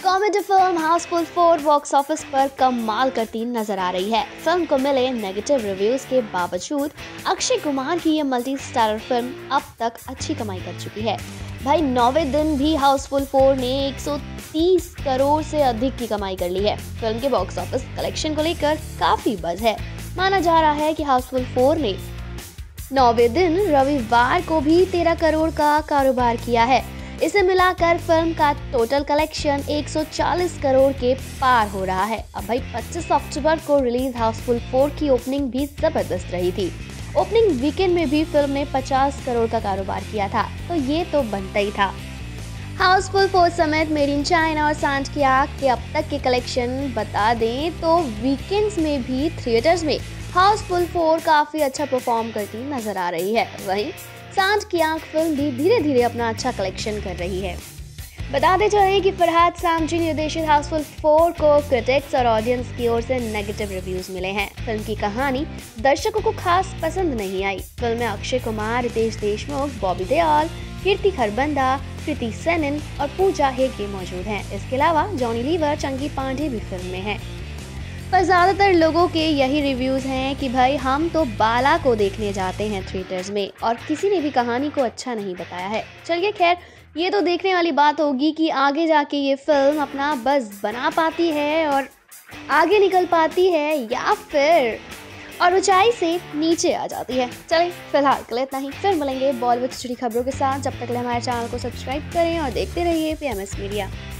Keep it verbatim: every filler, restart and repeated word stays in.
Comedy film Housefull four box office पर कमाल करती नजर आ रही है। फिल्म को मिले नेगेटिव रिव्यूज के बावजूद अक्षय कुमार की ये मल्टी स्टारर फिल्म अब तक अच्छी कमाई कर चुकी है। भाई नौवें दिन भी हाउसफुल फोर ने एक सौ तीस करोड़ से अधिक की कमाई कर ली है। फिल्म के बॉक्स ऑफिस कलेक्शन को लेकर काफी बज़ है। माना जा रहा है कि हाउसफुल फोर ने नौवें दिन रविवार को भी तेरह करोड़ का कारोबार किया है। इसे मिलाकर फिल्म का टोटल कलेक्शन एक सौ चालीस करोड़ के पार हो रहा है। अब भाई पच्चीस अक्टूबर को रिलीज हाउसफुल फोर की ओपनिंग भी जबरदस्त रही थी। ओपनिंग वीकेंड में भी फिल्म ने पचास करोड़ का कारोबार किया था, तो ये तो बनता ही था। हाउसफुल फोर समेत मेड इन चाइना और सांझ की आंख के अब तक के कलेक्शन बता दें तो वीकेंड्स में भी थिएटर्स में हाउसफुल फोर काफी अच्छा परफॉर्म करती नजर आ रही है। वहीं सांझ की आंख फिल्म भी धीरे धीरे अपना अच्छा कलेक्शन कर रही है। बताते चलें कि फरहाद सामजी निर्देशित हाउसफुल फोर को क्रिटिक्स और ऑडियंस की ओर से नेगेटिव रिव्यूज मिले हैं। फिल्म की कहानी दर्शकों को खास पसंद नहीं आई। फिल्म में अक्षय कुमार, रितेश देशमुख, बॉबी देओल, कीर्ति खरबंदा, कृति सेनन और पूजा हेगड़े मौजूद हैं। इसके अलावा जॉनी लीवर, चंकी पांडे भी फिल्म में हैं। पर ज़्यादातर लोगों के यही रिव्यूज़ हैं कि भाई हम तो बाला को देखने जाते हैं थिएटर्स में, और किसी ने भी कहानी को अच्छा नहीं बताया है। चलिए खैर, ये तो देखने वाली बात होगी कि आगे जाके ये फिल्म अपना बज़ बना पाती है और आगे निकल पाती है या फिर और ऊंचाई से नीचे आ जाती है। चलिए फिलहाल के लिए इतना ही। फिर मिलेंगे बॉलीवुड से जुड़ी खबरों के साथ। जब तक के लिए हमारे चैनल को सब्सक्राइब करें और देखते रहिए पी एम एस मीडिया।